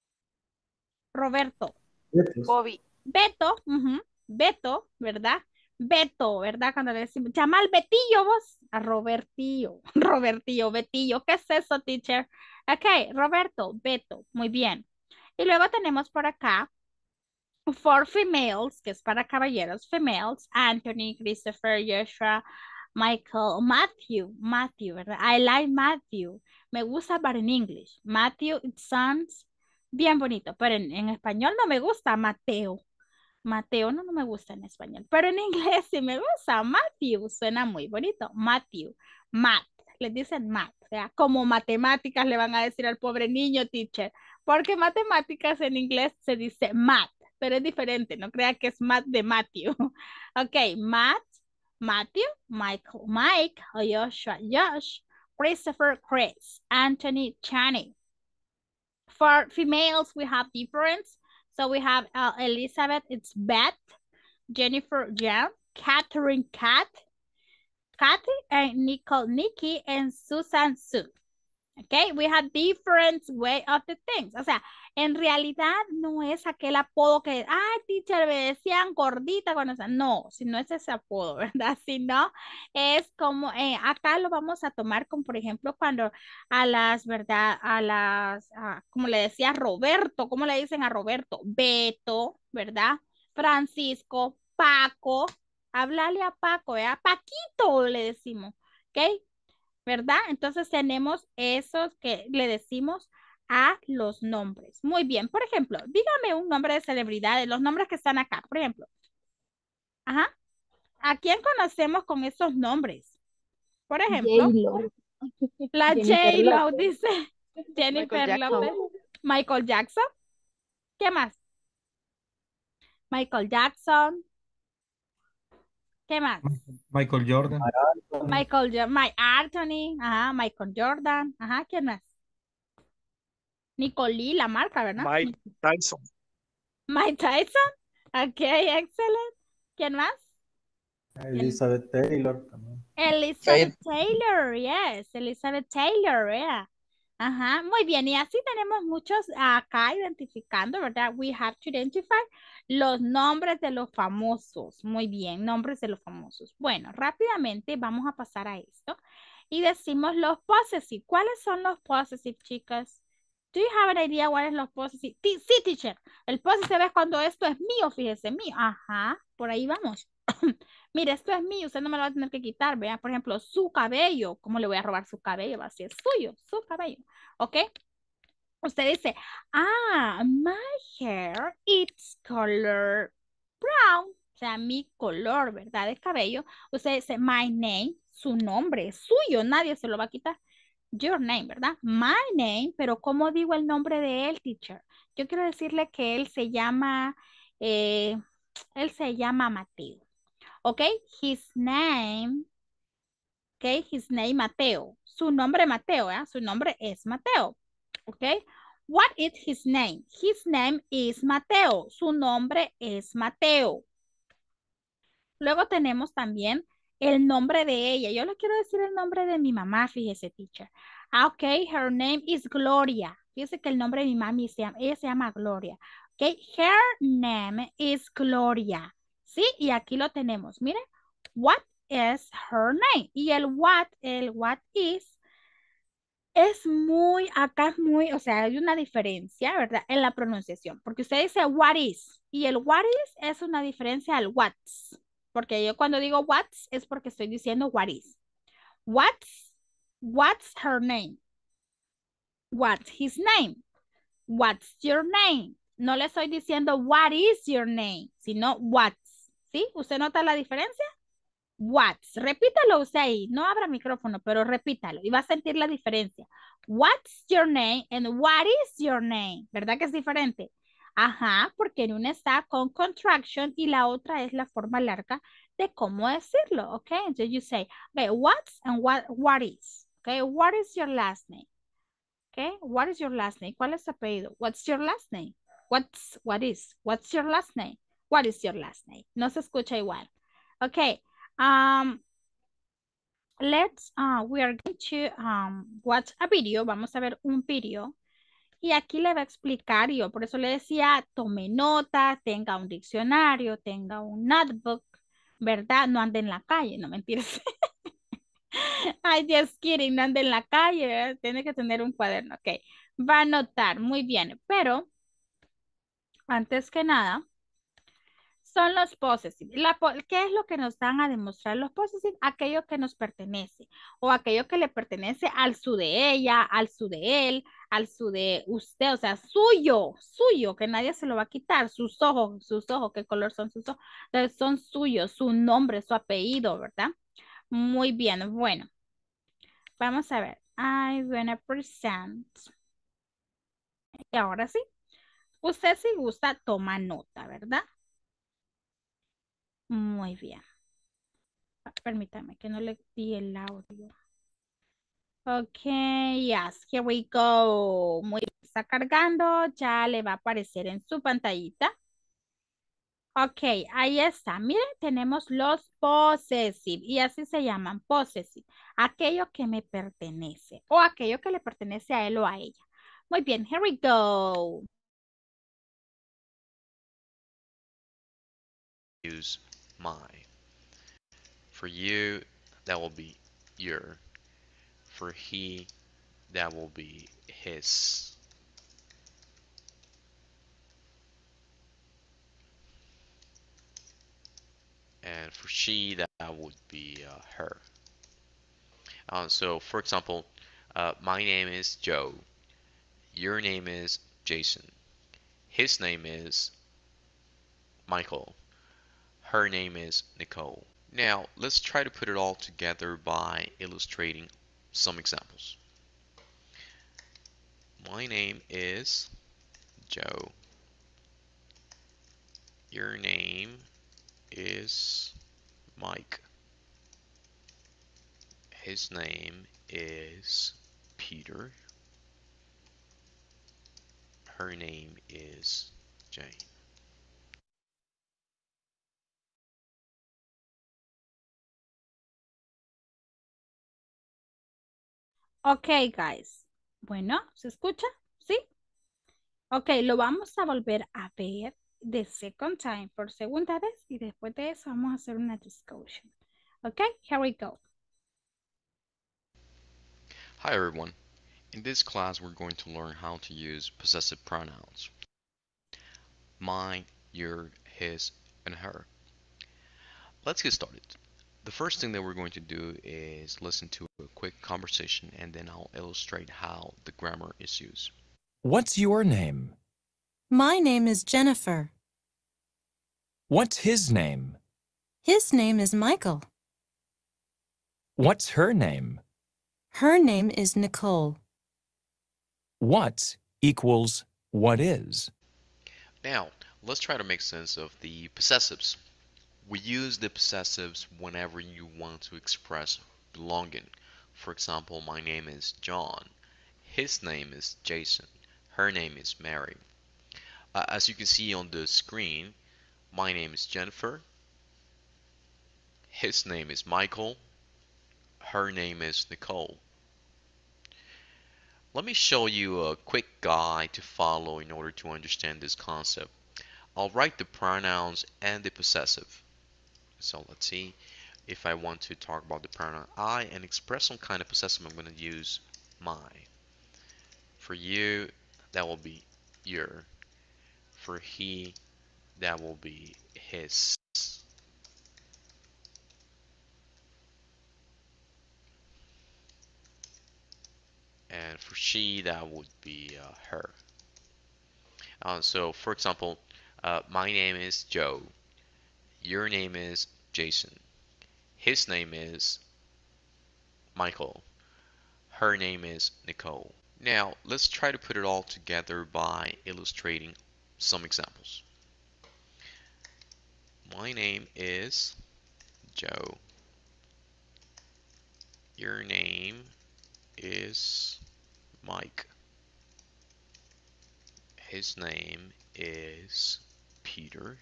Roberto. Bobby. Beto, Beto, ¿verdad? Beto, ¿verdad? Cuando le decimos, llama al Betillo vos, a Robertillo, Robertillo, Betillo, ¿qué es eso, teacher? Ok, Roberto, Beto, muy bien. Y luego tenemos por acá, for females, que es para caballeros, females, Anthony, Christopher, Joshua, Michael, Matthew, ¿verdad? I like Matthew. Me gusta, but in English. Matthew, it sounds bien bonito, pero en español no me gusta Mateo. Mateo no me gusta en español, pero en inglés sí me gusta. Matthew suena muy bonito. Matthew, Matt, les dicen Matt, ¿verdad? Como matemáticas le van a decir al pobre niño, teacher, porque matemáticas en inglés se dice Matt, pero es diferente, no crea que es Matt de Matthew. Ok, Matt, Matthew, Michael, Mike, Joshua, Josh, Christopher, Chris, Anthony, Channing. For females, we have difference. So we have Elizabeth, it's Beth, Jennifer, Jen, Catherine, Kathy, and Nicole, Nikki, and Susan, Sue. Okay, we have different way of the things. O sea, en realidad no es aquel apodo que, teacher, me decían gordita cuando, no, si no es ese apodo, ¿verdad? Sino es como, acá lo vamos a tomar como, por ejemplo, cuando a las, ¿verdad? Como le decía Roberto, ¿cómo le dicen a Roberto? Beto, ¿verdad? Francisco, Paco, háblale a Paco, ¿verdad? Paquito le decimos, ¿ok? ¿Verdad? Entonces tenemos esos que le decimos a los nombres. Muy bien. Por ejemplo, dígame un nombre de celebridades, los nombres que están acá. Por ejemplo. Ajá. ¿A quién conocemos con esos nombres? Por ejemplo. J-Lo. La Jennifer J-Lo López. dice Jennifer López. Michael Jackson. ¿Qué más? Michael Jackson. ¿Qué más? Michael Jordan. Mike Anthony. Ajá. Michael Jordan. Ajá. ¿Quién más? Nicolí, la marca, ¿verdad? Mike Tyson. Mike Tyson. Ok, excelente. ¿Quién más? Elizabeth Taylor también. Elizabeth Taylor, yes. Elizabeth Taylor, yeah. Ajá, muy bien. Y así tenemos muchos acá identificando, ¿verdad? We have to identify los nombres de los famosos. Muy bien, nombres de los famosos. Bueno, rápidamente vamos a pasar a esto. Y decimos los possessive. ¿Cuáles son los possessive, chicas? Do you have an idea what es los possessive? Sí, teacher. El possessive es cuando esto es mío, fíjese, mío. Ajá, por ahí vamos. Mire, esto es mío, usted no me lo va a tener que quitar, vea, por ejemplo, su cabello, ¿cómo le voy a robar su cabello? Va a ser suyo, su cabello, ¿ok? Usted dice, my hair, it's color brown, o sea, mi color, ¿verdad? De cabello. Usted dice, my name, su nombre, es suyo, nadie se lo va a quitar. Your name, ¿verdad? My name, pero ¿cómo digo el nombre de él, teacher? Yo quiero decirle que él se llama Mateo. ¿Ok? His name Mateo. Su nombre Mateo, ¿eh? Su nombre es Mateo. ¿Ok? What is his name? His name is Mateo. Su nombre es Mateo. Luego tenemos también el nombre de ella. Yo le quiero decir el nombre de mi mamá, fíjese, teacher. Ah, ok, her name is Gloria. Fíjese que el nombre de mi mami, ella se llama Gloria. Ok, her name is Gloria. ¿Sí? Y aquí lo tenemos. Miren, what is her name? Y el what is, acá es muy, o sea, hay una diferencia, ¿verdad? En la pronunciación. Porque usted dice what is. Y el what is es una diferencia al what's. Porque yo cuando digo what's es porque estoy diciendo what is. What's her name? What's his name? What's your name? No le estoy diciendo what is your name, sino what's. ¿Sí? ¿Usted nota la diferencia? What's. Repítalo usted ahí. No abra micrófono, pero repítalo y va a sentir la diferencia. What's your name and what is your name? ¿Verdad que es diferente? Ajá, porque en una está con contraction y la otra es la forma larga de cómo decirlo, ¿ok? Entonces you say, okay, what's and what is, okay? What is your last name? Okay, what is your last name? ¿Cuál es su apellido? What's your last name? What is? What's your last name? What is your last name? No se escucha igual. Okay, we are going to watch a video. Vamos a ver un video. Y aquí le va a explicar, y yo por eso le decía, tome nota, tenga un diccionario, tenga un notebook, ¿verdad? No ande en la calle, no mentiras. Ay, just kidding, no ande en la calle, ¿verdad? Tiene que tener un cuaderno, ok. Va a anotar, muy bien, pero antes que nada, son los possessive. ¿Qué es lo que nos dan a demostrar los possessive? Aquello que nos pertenece o aquello que le pertenece al su de ella, al su de él, al su de usted, o sea, suyo, que nadie se lo va a quitar. Sus ojos, ¿qué color son sus ojos? Entonces son suyos, su nombre, su apellido, ¿verdad? Muy bien, bueno. Vamos a ver. I'm gonna present. Y ahora sí. Usted si gusta toma nota, ¿verdad? Muy bien. Permítame que no le di el audio. Ok, yes, here we go. Muy bien, está cargando, ya le va a aparecer en su pantallita. Ok, ahí está. Miren, tenemos los possessive y así se llaman possessive. Aquello que me pertenece o aquello que le pertenece a él o a ella. Muy bien, here we go. Use my. For you, that will be your. For he, that will be his. And for she, that would be her. So, for example, my name is Joe. Your name is Jason. His name is Michael. Her name is Nicole. Now, let's try to put it all together by illustrating some examples. My name is Joe. Your name is Mike. His name is Peter. Her name is Jane. Ok, guys. Bueno, ¿se escucha? ¿Sí? Ok, lo vamos a volver a ver the second time, por segunda vez, y después de eso vamos a hacer una discussion. Ok, here we go. Hi everyone. In this class we're going to learn how to use possessive pronouns. Mine, your, his, and her. Let's get started. The first thing that we're going to do is listen to a quick conversation and then I'll illustrate how the grammar is used. What's your name? My name is Jennifer. What's his name? His name is Michael. What's her name? Her name is Nicole. What equals what is? Now, let's try to make sense of the possessives. We use the possessives whenever you want to express belonging. For example, my name is John. His name is Jason. Her name is Mary. As you can see on the screen, my name is Jennifer. His name is Michael. Her name is Nicole. Let me show you a quick guide to follow in order to understand this concept. I'll write the pronouns and the possessive. So let's see. If I want to talk about the pronoun I and express some kind of possessive, I'm going to use my. For you, that will be your. For he, that will be his. And for she, that would be her. So, for example, my name is Joe. Your name is Jason. His name is Michael. Her name is Nicole. Now, let's try to put it all together by illustrating some examples. My name is Joe. Your name is Mike. His name is Peter.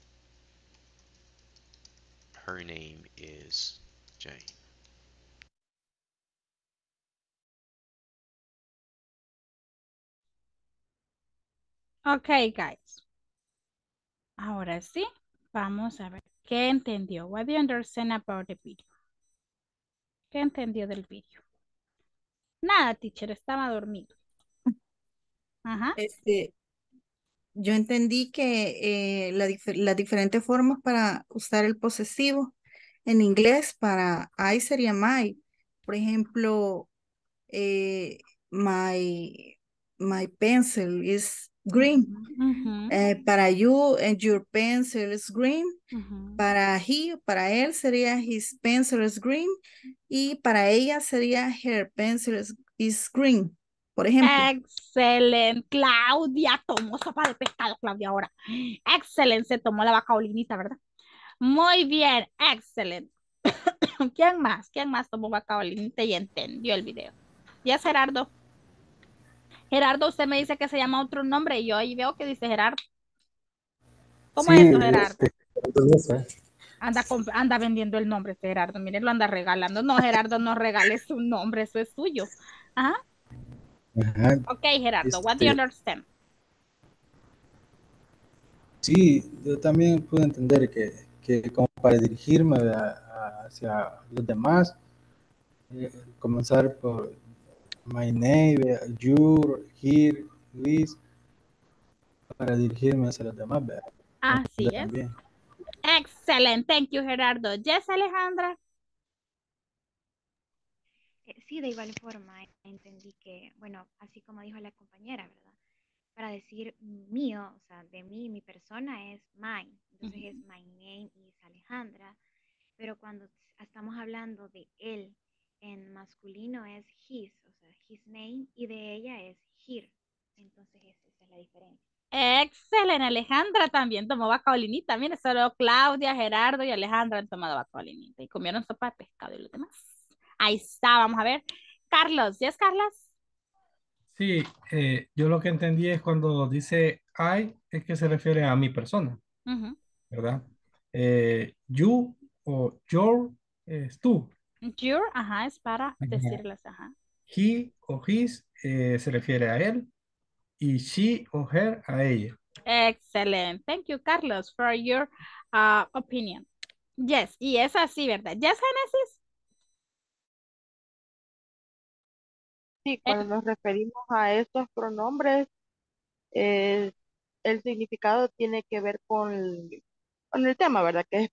Her name is Jane. Okay, guys. Ahora sí, vamos a ver. ¿Qué entendió? What do you understand about the video? ¿Qué entendió del video? Nada, teacher, estaba dormido. Ajá. Yo entendí que las diferentes formas para usar el posesivo en inglés para I sería my. Por ejemplo, my pencil is green. Para you, your pencil is green. Para para él sería his pencil is green. Y para ella sería her pencil is green. Por ejemplo. Excelente. Claudia tomó sopa de pescado, Claudia, ahora. Excelente. Se tomó la bacaolinita, ¿verdad? Muy bien. Excelente. ¿Quién más? ¿Quién más tomó bacaolinita y entendió el video? Ya es Gerardo. Gerardo, usted me dice que se llama otro nombre y yo ahí veo que dice Gerardo. ¿Cómo es eso, Gerardo? Anda vendiendo el nombre este Gerardo. Miren, lo anda regalando. No, Gerardo, no regale su nombre, eso es suyo. Ajá. Ajá. Ok, Gerardo, what do you understand? Sí, yo también pude entender que como para dirigirme hacia los demás, comenzar por my name, your, here, Luis, para dirigirme hacia los demás. Así es. También. Excelente, thank you, Gerardo. Yes, Alejandra. Sí, de igual forma, entendí que, bueno, así como dijo la compañera, ¿verdad? Para decir mío, o sea, de mí, mi persona es mine. Entonces es my name is Alejandra. Pero cuando estamos hablando de él en masculino es his, o sea, his name, y de ella es her. Entonces esa es la diferencia. Excelente, Alejandra también tomó bacaolinita. Mire, solo Claudia, Gerardo y Alejandra han tomado bacaolinita y comieron sopa de pescado y los demás. Ahí está, vamos a ver. Carlos, ¿yes, Carlos? Sí, yo lo que entendí es cuando dice I, es que se refiere a mi persona, ¿verdad? You o your es tú. Your, ajá, es para decirles, ajá. He o his se refiere a él y she o her a ella. Excellent. Thank you, Carlos, for your opinion. Yes, y es así, ¿verdad? Yes, Genesis. Sí, cuando nos referimos a estos pronombres, el significado tiene que ver con el tema, ¿verdad? Que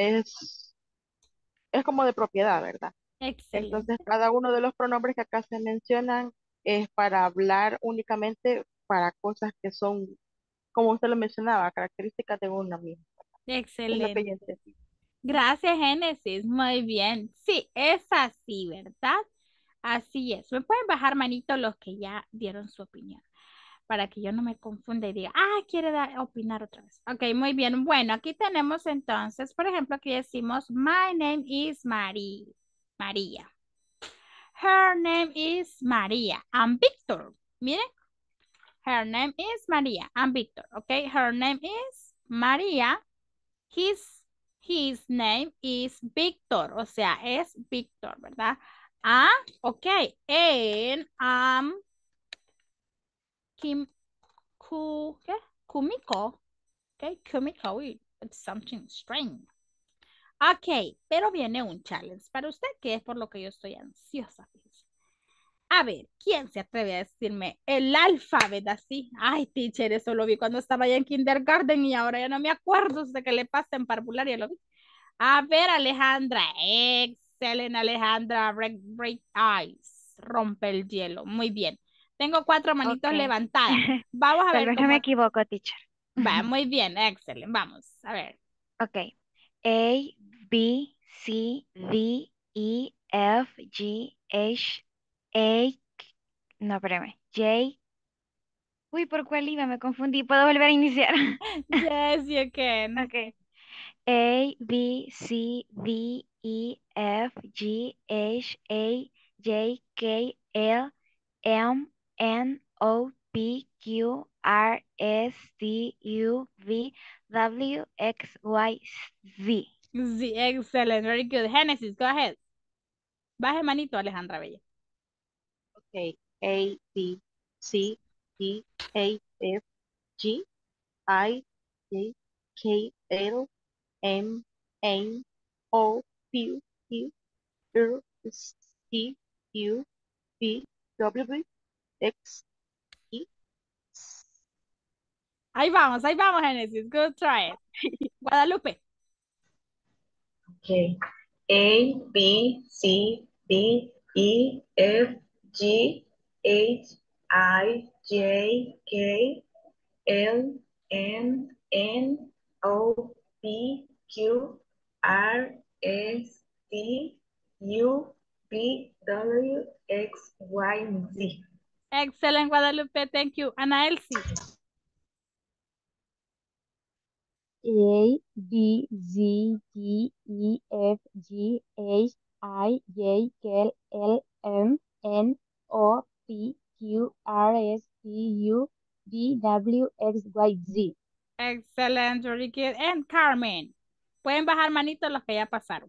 es como de propiedad, ¿verdad? Excelente. Entonces, cada uno de los pronombres que acá se mencionan es para hablar únicamente para cosas que son, como usted lo mencionaba, características de una misma. Excelente. Gracias, Génesis. Muy bien. Sí, es así, ¿verdad? Así es. Me pueden bajar manito los que ya dieron su opinión para que yo no me confunda y diga, quiere opinar otra vez. Ok, muy bien. Bueno, aquí tenemos entonces, por ejemplo, aquí decimos, my name is María. Her name is María. I'm Victor. Miren. Her name is María. I'm Victor. Ok, her name is María. His His name is Victor. O sea, es Victor, ¿verdad? Ok. And ¿qué? Kumiko. Ok, Kumiko. It's something strange. Ok, pero viene un challenge para usted, que es por lo que yo estoy ansiosa. A ver, ¿quién se atreve a decirme el alfabeto así? Ay, teacher, eso lo vi cuando estaba ya en kindergarten y ahora ya no me acuerdo de qué le pasa en parvularia, lo vi. A ver, Alejandra. Excelente, Alejandra. Break ice. Rompe el hielo. Muy bien. Tengo 4 manitos Ok. levantadas. Vamos a Tal ver vez no cómo. me equivoco, teacher. Va, muy bien. Excelente. Vamos. A ver. Ok. A, B, C, D, E, F, G, H, A, no, espérame, J. Uy, ¿por cuál iba? Me confundí. ¿Puedo volver a iniciar? Yes, you can. Ok. A, B, C, D, E, F, G, H, A, J, K, L, M, N, O, P, Q, R, S, T, U, V, W, X, Y, Z. Sí, excellent. Very good. Genesis, go ahead. Baje manito, Alejandra Bella. Okay. A, B, C, D, A, F, G, I, J, K, L, M, N, O, P, Q, R, S, T, U, V, W, X, Y. Ahí vamos, Genesis. Good try it. Guadalupe. Okay. A, B, C, D, E, F, G, H, I, J, K, L, M, N, O, P, Q, R, S, T, U, V, W, X, Y, and Z. Excellent, Guadalupe. Thank you. Ana Elsie. A, B, Z, D, E, F, G, H, I, J, K, L, M, N, O, P, Q, R, S, T, U, V, W, X, Y, Z. Excellent, very good. And Carmen. Pueden bajar manitos los que ya pasaron.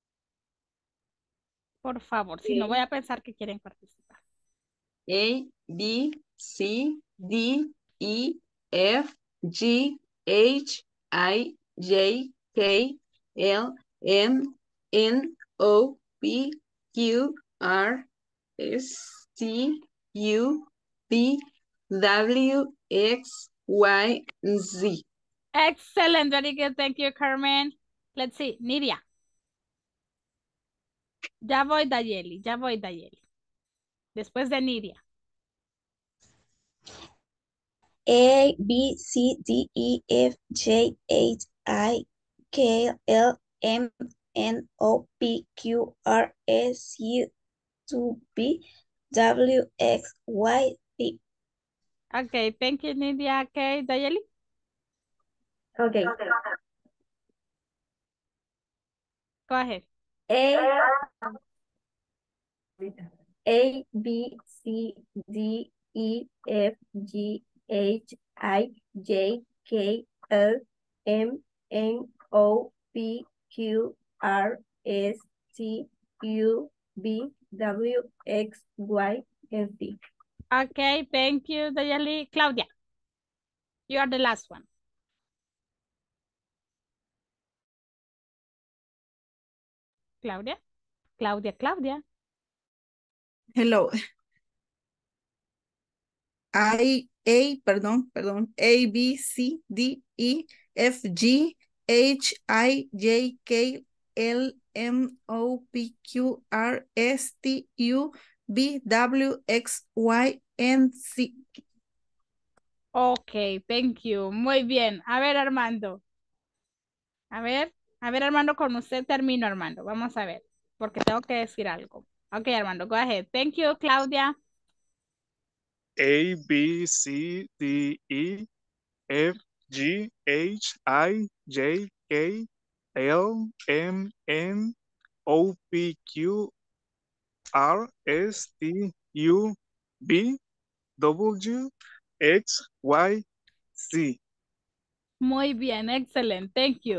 Por favor, si no voy a pensar que quieren participar. A, B, C, D, E, F, G, H, I, J, K, L, M, N, O, P, Q, R, S, T, U, V, W, X, Y, Z. Excellent, very good. Thank you, Carmen. Let's see, Nidia. Ya voy, Dayeli. Después de Nidia. A, B, C, D, E, F, J, H, I, K, L, M, N, O, P, Q, R, S, U, 2, B, W, X, Y, Z. Okay, thank you, Nidia. Okay, Dayeli. Okay. Go ahead. A, B, C, D, E, F, G, H, I, J, K, L, M, N, O, P, Q, R, S, T, U, V, W, X, Y, and Z. Okay, thank you, Dayeli. Claudia, you are the last one. Claudia. Hello. A, B, C, D, E, F, G, H, I, J, K, L, M, O, P, Q, R, S, T, U, V, W, X, Y, and Z. Ok, thank you. Muy bien. A ver, Armando. A ver, Armando, con usted termino, Armando. Vamos a ver, porque tengo que decir algo. Ok, Armando, go ahead. Thank you, Claudia. A, B, C, D, E, F, G, H, I, J, K, L, M, N, O, P, Q, R, S, T, U, V, W, X, Y, Z. Muy bien, excelente. Thank you.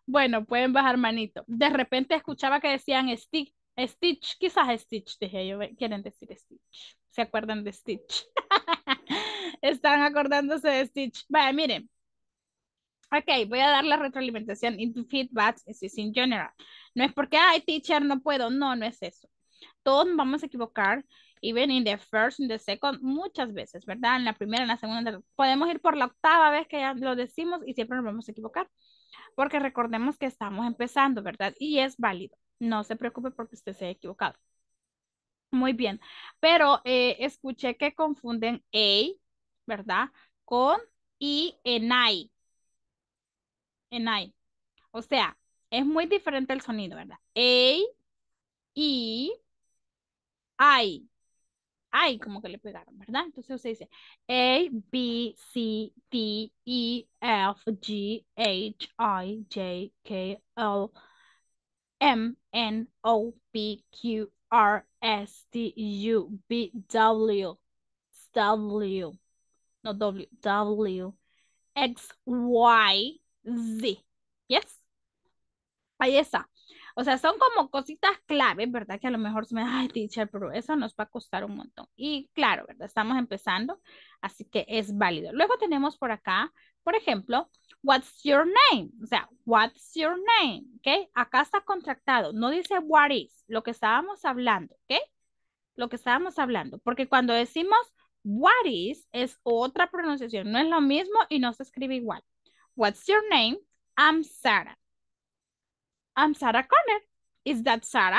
Bueno, pueden bajar manito. De repente escuchaba que decían Stitch, Stitch, quizás Stitch, dije yo, quieren decir Stitch. ¿Se acuerdan de Stitch? Están acordándose de Stitch. Vaya, miren. Ok, voy a dar la retroalimentación into feedback, is in general. No es porque, ay, teacher, no puedo. No, no es eso. Todos nos vamos a equivocar, even in the first, in the second, muchas veces, ¿verdad? En la primera, en la segunda, podemos ir por la octava vez que ya lo decimos y siempre nos vamos a equivocar. Porque recordemos que estamos empezando, ¿verdad? Y es válido. No se preocupe porque usted se ha equivocado. Muy bien. Pero escuché que confunden a, ¿verdad? Con I en I. En I. O sea, es muy diferente el sonido, ¿verdad? A, I, I. I, como que le pegaron, ¿verdad? Entonces usted dice A, B, C, D, E, F, G, H, I, J, K, L, M, N, O, P, Q, R, S, T, U, V, W, W, no W, W, X, Y, Z. Yes. Ahí está. O sea, son como cositas claves, ¿verdad? Que a lo mejor se me, ay, teacher, pero eso nos va a costar un montón. Y claro, ¿verdad? Estamos empezando, así que es válido. Luego tenemos por acá, por ejemplo, what's your name? O sea, what's your name? ¿Ok? Acá está contractado, no dice what is, lo que estábamos hablando, ¿ok? Lo que estábamos hablando, porque cuando decimos what is, es otra pronunciación, no es lo mismo y no se escribe igual. What's your name? I'm Sarah. I'm Sarah Connor. Is that Sarah?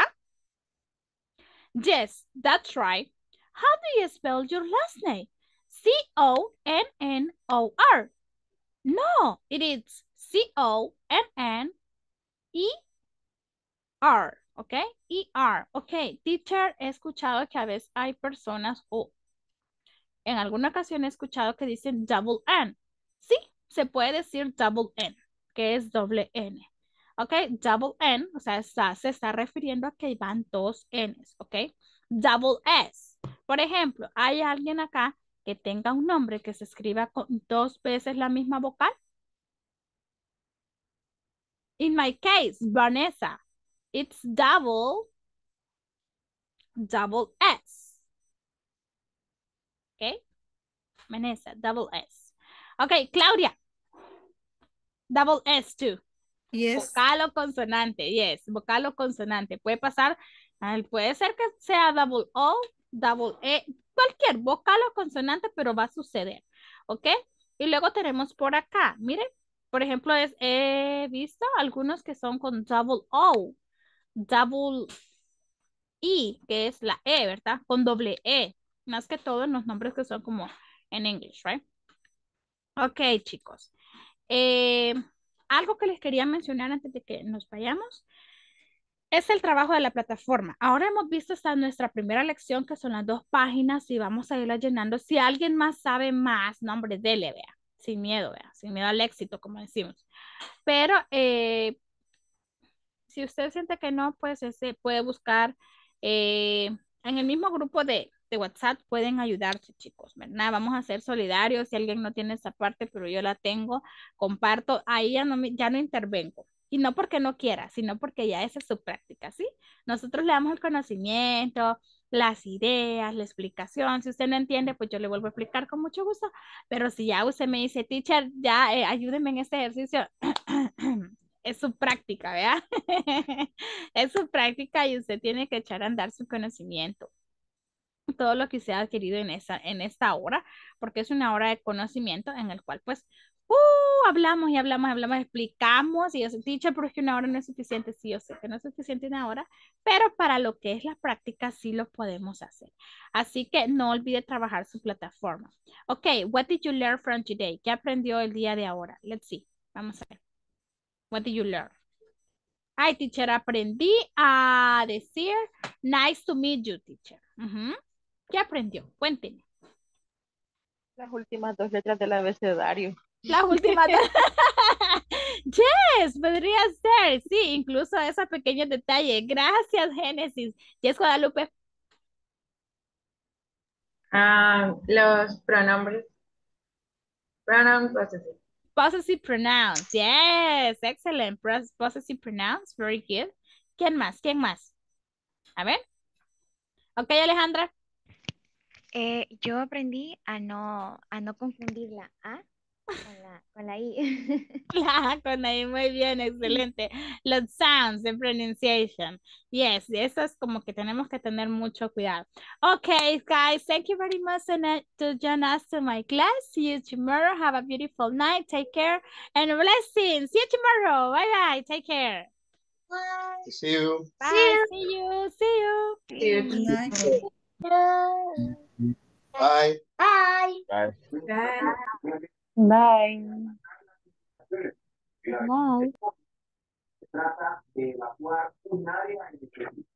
Yes, that's right. How do you spell your last name? C-O-N-N-O-R. No, it is C-O-N-N-E-R. ¿Ok? E-R. Ok, teacher, he escuchado que a veces hay personas o en alguna ocasión he escuchado que dicen double N. Sí, se puede decir double N, que es doble N. ¿Ok? Double N, o sea, se está refiriendo a que van dos Ns, ¿ok? Double S. Por ejemplo, ¿hay alguien acá que tenga un nombre que se escriba con dos veces la misma vocal? In my case, Vanessa, it's double S. ¿Ok? Vanessa, double S. Ok, Claudia, double S too. Yes. Vocal o consonante, yes, vocal o consonante. Puede pasar, puede ser que sea double O, double E, cualquier vocal o consonante, pero va a suceder, ¿ok? Y luego tenemos por acá, miren, por ejemplo, he visto algunos que son con double O, double E, que es la E, ¿verdad? Con doble E, más que todo en los nombres que son como en English, right? Ok, chicos. Algo que les quería mencionar antes de que nos vayamos es el trabajo de la plataforma. Ahora hemos visto hasta nuestra primera lección, que son las 2 páginas, y vamos a irla llenando. Si alguien más sabe más, no, hombre, dele, vea, sin miedo, vea, sin miedo al éxito, como decimos. Pero si usted siente que no, pues puede buscar en el mismo grupo de WhatsApp, pueden ayudarse, chicos, ¿verdad? Vamos a ser solidarios. Si alguien no tiene esa parte, pero yo la tengo, comparto, ahí ya no intervengo. Y no porque no quiera, sino porque ya esa es su práctica, ¿sí? Nosotros le damos el conocimiento, las ideas, la explicación. Si usted no entiende, pues yo le vuelvo a explicar con mucho gusto. Pero si ya usted me dice, teacher, ya ayúdenme en este ejercicio, es su práctica, ¿verdad? Es su práctica y usted tiene que echar a andar su conocimiento. Todo lo que usted ha adquirido en esta hora, porque es una hora de conocimiento en el cual pues hablamos y hablamos, explicamos y yo soy teacher, pero es que una hora no es suficiente. Sí, yo sé que no es suficiente una hora, pero para lo que es la práctica sí lo podemos hacer. Así que no olvide trabajar su plataforma. Ok, what did you learn from today? ¿Qué aprendió el día de ahora? Let's see. Vamos a ver. What did you learn? Ay, teacher, aprendí a decir nice to meet you, teacher. ¿Qué aprendió? Cuénteme. Las últimas 2 letras del abecedario. Las últimas dos. Yes, podría ser. Sí, incluso esos pequeños detalles. Gracias, Génesis. Yes, Guadalupe. Los pronombres. Pronouns possessive. Possessive pronouns. Yes, excellent. Possessive pronouns. Very good. ¿Quién más? ¿Quién más? A ver. Ok, Alejandra. Yo aprendí a no confundir la A con la I. Con ahí, muy bien, excelente. Los sounds de pronunciation. Yes, eso es como que tenemos que tener mucho cuidado. Okay, guys, thank you very much to join us to my class. See you tomorrow. Have a beautiful night. Take care and blessings. See you tomorrow. Bye bye. Take care. See you. Bye. See you. See you. Good night. Bye. Bye. Bye. Bye. Bye. Trata de evacuar un área en